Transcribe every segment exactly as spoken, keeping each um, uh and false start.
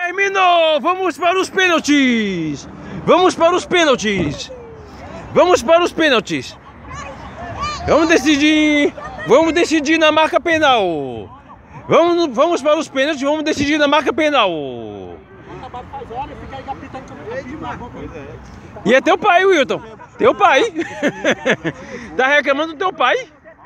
Terminou! Vamos para os pênaltis! Vamos para os pênaltis! Vamos para os pênaltis! Vamos decidir! Vamos decidir na marca penal! Vamos, vamos para os pênaltis, vamos decidir na marca penal! E é teu pai, Wilton! Teu pai! Tá reclamando do teu pai?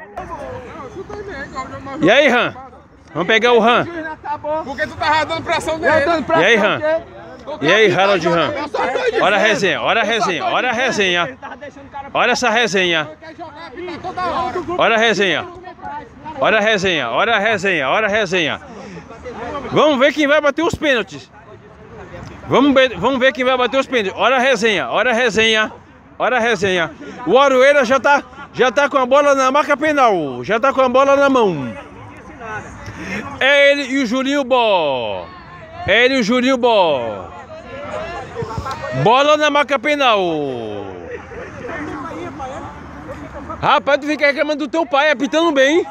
E aí, Ram? Vamos pegar o Ram. Porque tu tava dando pressão nele. E aí, Ram? E aí, Harold Ram? Olha a resenha, olha a resenha, olha a resenha. Olha essa resenha. Olha a resenha. Olha a resenha, olha a resenha, olha a resenha. Vamos ver quem vai bater os pênaltis. Vamos ver, vamos ver quem vai bater os pênaltis. Olha a resenha, olha a resenha. Olha a resenha. O Aroeira já tá, já tá com a bola na marca penal. Já tá com a bola na mão. É ele e o Julinho Bó. É ele e o Julinho Bó. Bola na marca penal. Rapaz, tu fica reclamando do teu pai, apitando bem.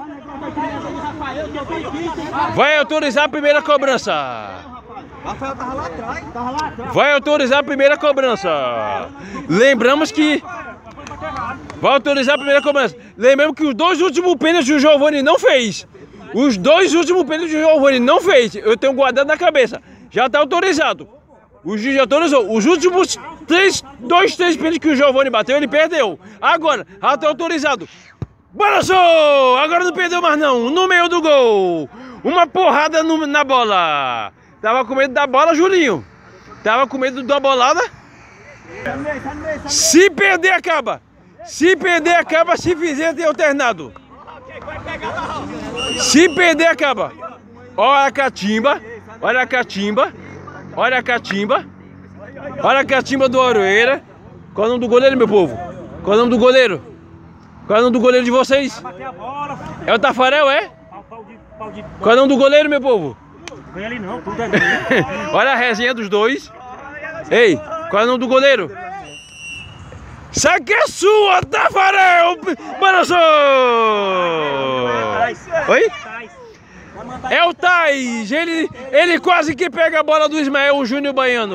Vai autorizar a primeira cobrança. Rafael tava lá atrás. Tava lá atrás. Vai autorizar a primeira cobrança. Lembramos que... Vai autorizar a primeira cobrança. Lembramos que os dois últimos pênaltis o Giovani não fez. Os dois últimos pênaltis o Giovani não fez. Eu tenho guardado na cabeça. Já está autorizado. O juiz já autorizou. Os últimos três, dois, três pênaltis que o Giovani bateu, ele perdeu. Agora, já está autorizado. Balançou! Agora não perdeu mais não. No meio do gol. Uma porrada no, na bola. Tava com medo da bola, Julinho. Tava com medo da bolada. Se perder, acaba. Se perder, acaba. Se fizer, tem alternado. Se perder, acaba. Olha a catimba. Olha a catimba. Olha a catimba. Olha a catimba do Aroeira. Qual é o nome do goleiro, meu povo? Qual é o nome do goleiro? Qual é o nome do goleiro de vocês? É o Tafarel, é? Qual é o nome do goleiro, meu povo? Vem ali não, tudo é Olha a resenha dos dois. Ei, qual é o nome do goleiro? Saque é sua, Tafarel! Balançou! Oi? É o Tais, ele, ele quase que pega a bola do Ismael, o Júnior Baiano.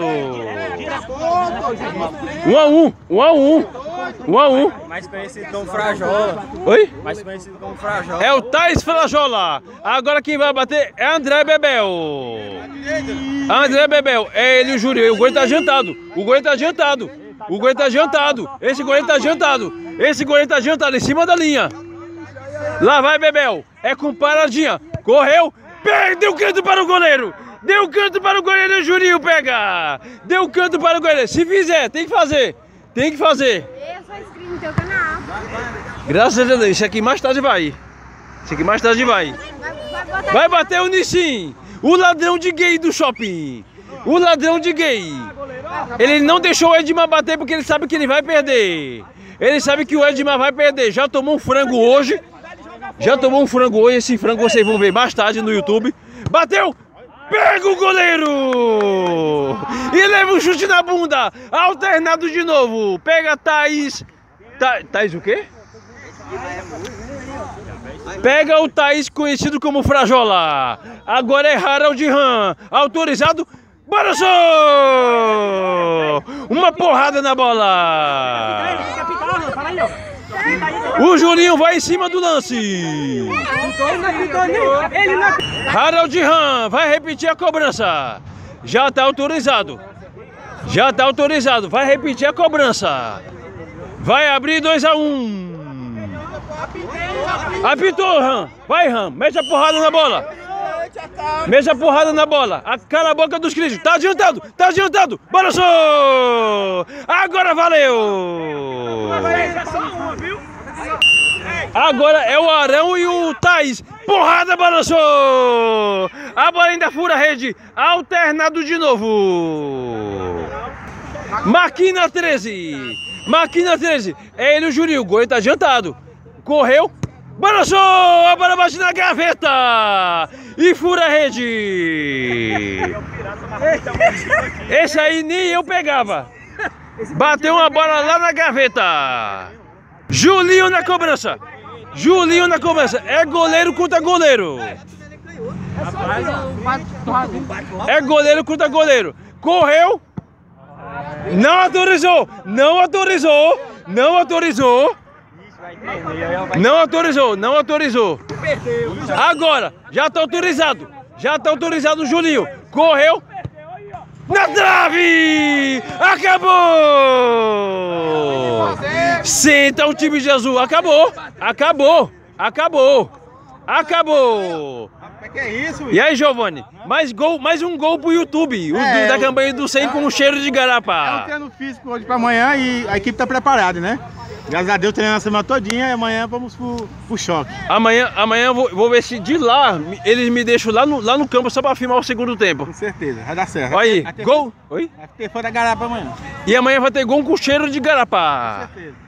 Um a um, um a um, um a um. Mais conhecido como Frajola. Oi? Mais conhecido como Frajola. É o Tais Frajola. Agora quem vai bater é André Bebel. André Bebel, é ele o Júnior. O goleiro tá adiantado. O goleiro tá adiantado. O goleiro tá adiantado. Esse goleiro tá adiantado. Esse goleiro tá adiantado em cima da linha. Lá vai Bebel. É com paradinha. Correu. Deu canto para o goleiro. Deu canto para o goleiro. O Juninho pega. Deu canto para o goleiro. Se fizer, tem que fazer. Tem que fazer. Eu sou inscrito no teu canal. Graças a Deus. Isso aqui mais tarde vai. Isso aqui mais tarde vai. Vai bater o Nissin. O ladrão de gay do shopping. O ladrão de gay. Ele não deixou o Edmar bater porque ele sabe que ele vai perder. Ele sabe que o Edmar vai perder. Já tomou um frango hoje. Já tomou um frango hoje. Esse frango vocês vão ver mais tarde no YouTube. Bateu. Pega o goleiro. E leva um chute na bunda. Alternado de novo. Pega Thaís. Tha... Thaís o quê? Pega o Thaís, conhecido como Frajola. Agora é Harold Ram. Autorizado. Balançou! Uma porrada na bola. O Julinho vai em cima do lance. Harold Ram vai repetir a cobrança. Já está autorizado. Já está autorizado. Vai repetir a cobrança. Vai abrir dois a um. Apitou, Ram. Vai, Ram. Mete a porrada na bola. Mete a porrada na bola. Cala a boca dos críticos. Tá adiantado. Tá adiantado. Balançou. Agora valeu. Agora é o Arão e o Thaís. Porrada, balançou. A bola ainda fura a rede. Alternado de novo. Maquina treze. Maquina treze. É ele o Juninho. O gol tá adiantado. Correu. Balançou. A bola bate na gaveta. E fura a rede. Esse aí nem eu pegava. Bateu uma bola lá na gaveta. Julinho na cobrança. Julinho na cobrança. É goleiro contra goleiro. É goleiro contra goleiro. Correu. Não autorizou. Não autorizou. Não autorizou. Não autorizou. Não autorizou. Agora, já tá autorizado. Já tá autorizado o Juninho. Correu. Na trave! Acabou! Senta o time de azul. Acabou! Acabou! Acabou! Acabou! Que é isso? E aí, Giovanni? Mais, gol, mais um gol pro YouTube. O É, do- da eu- campanha do cem com o cheiro de É um garapa. treino físico hoje pra amanhã e a equipe tá preparada, né? Graças a Deus treinando a semana todinha e amanhã vamos pro, pro choque. Amanhã, amanhã eu vou, vou ver se de lá me- eles me deixam lá no, lá no campo só pra filmar o segundo tempo. Com certeza, vai dar certo. Olha aí, Vai ter- gol. Oi? Vai ter fã da garapa amanhã. E amanhã vai ter gol com cheiro de Com garapa. certeza.